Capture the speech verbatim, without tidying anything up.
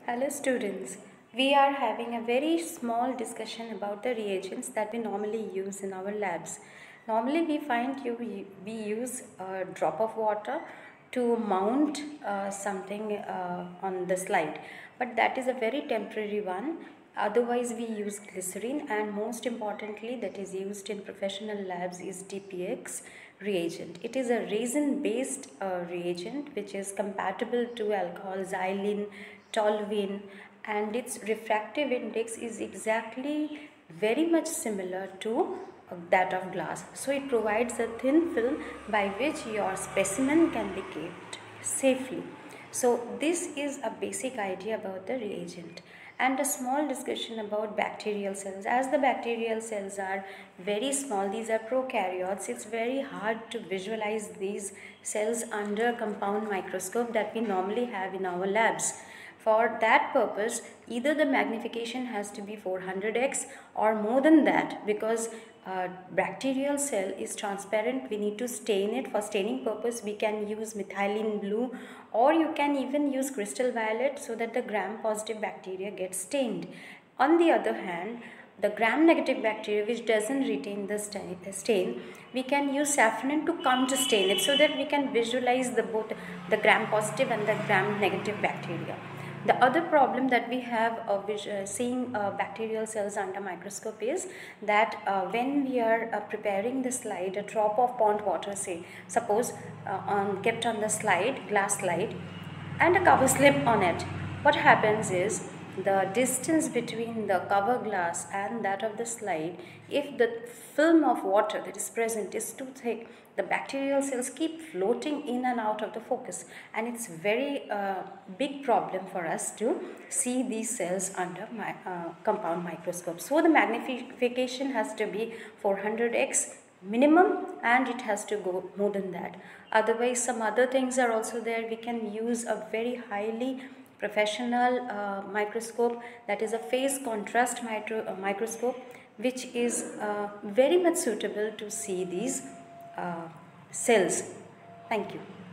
Hello students, we are having a very small discussion about the reagents that we normally use in our labs. Normally we find you we use a drop of water to mount uh, something uh, on the slide, but that is a very temporary one. Otherwise we use glycerin, and most importantly that is used in professional labs is D P X reagent. It is a resin based uh, reagent which is compatible to alcohol, xylene, toluene, and its refractive index is exactly very much similar to uh, that of glass. So it provides a thin film by which your specimen can be kept safely. So this is a basic idea about the reagent, and a small discussion about bacterial cells. As the bacterial cells are very small, these are prokaryotes, it's very hard to visualize these cells under compound microscope that we normally have in our labs. For that purpose, either the magnification has to be four hundred x or more than that, because uh, bacterial cell is transparent. We need to stain it. For staining purpose, we can use methylene blue, or you can even use crystal violet so that the gram positive bacteria gets stained. On the other hand, the gram negative bacteria which doesn't retain the stain, we can use safranin to counter stain it so that we can visualize the both the gram positive and the gram negative bacteria. The other problem that we have of uh, seeing uh, bacterial cells under microscope is that uh, when we are uh, preparing the slide, a drop of pond water, say suppose uh, on kept on the slide, glass slide, and a cover slip on it, what happens is the distance between the cover glass and that of the slide, if the film of water that is present is too thick, the bacterial cells keep floating in and out of the focus, and it's very uh, big problem for us to see these cells under my, uh, compound microscope. So the magnification has to be four hundred x minimum, and it has to go more than that. Otherwise, some other things are also there. We can use a very highly professional uh, microscope, that is a phase contrast micro, uh, microscope, which is uh, very much suitable to see these uh, cells. Thank you.